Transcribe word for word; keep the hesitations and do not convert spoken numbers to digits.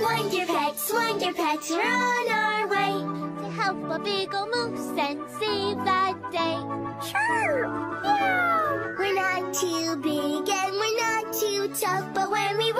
Wonder Pets, Wonder Pets, we're on our way to help a big ol' moose and save the day. Sure, yeah. We're not too big and we're not too tough, but when we